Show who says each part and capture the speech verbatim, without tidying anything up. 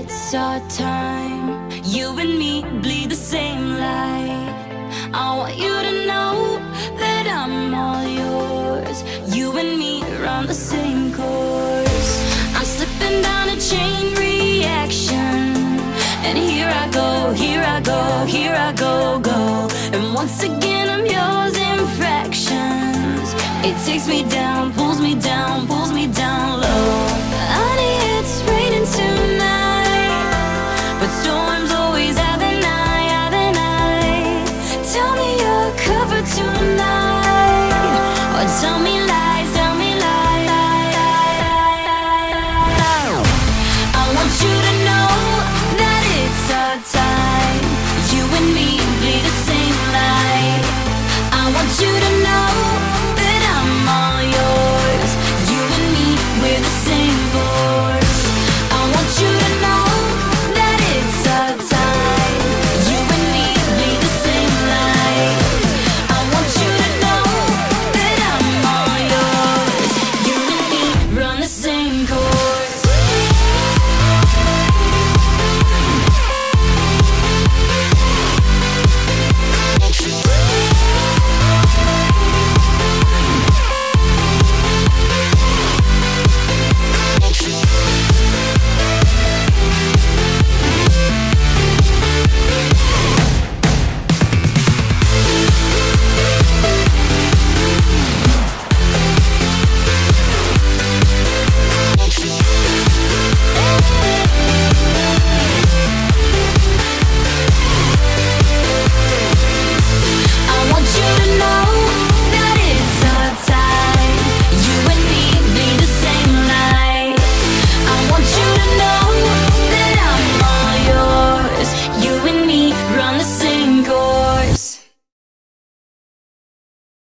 Speaker 1: it's our time. You and me bleed the same light. I want you to know that I'm all yours. You and me run the same course. I'm slipping down a chain reaction, and here I go, here I go, here I go, go. And once again I'm yours in fractions. It takes me down, pulls me down, pulls me down low. Honey, it's raining tonight.